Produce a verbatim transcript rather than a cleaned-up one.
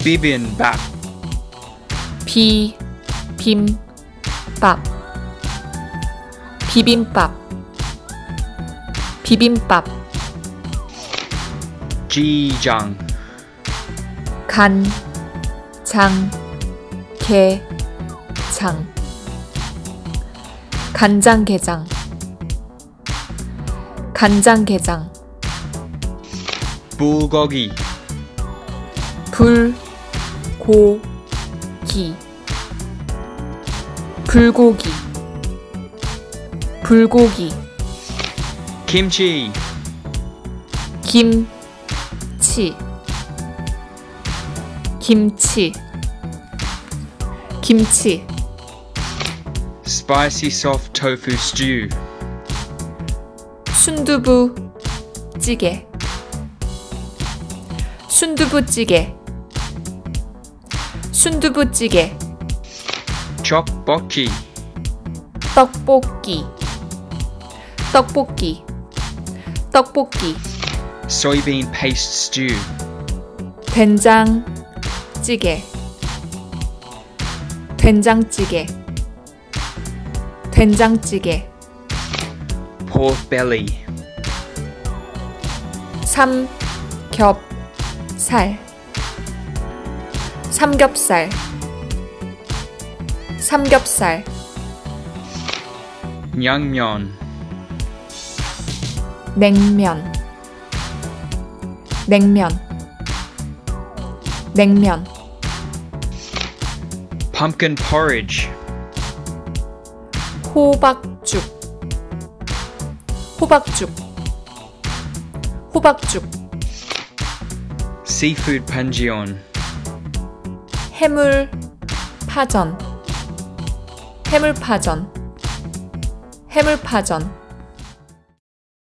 bibimbap, 비, 빔, 밥 비빔밥 비빔밥 jjigae, 간, 장, 게, 장 간장게장 간장게장 bulgogi, 불, 고, 기 불고기 불고기 kimchi, 김치 김치 김치 spicy soft tofu stew, 순두부 찌개 순두부찌개 순두부찌개 tteokbokki, 떡볶이 떡볶이 떡볶이 soybean paste stew, 된장찌개 된장찌개 된장찌개 pork belly, 삼겹살 삼겹살 삼겹살 naengmyeon, 냉면 냉면 냉면 pumpkin porridge, 호박죽 호박죽 호박죽 seafood panjeon, 해물 파전 해물 파전 해물 파전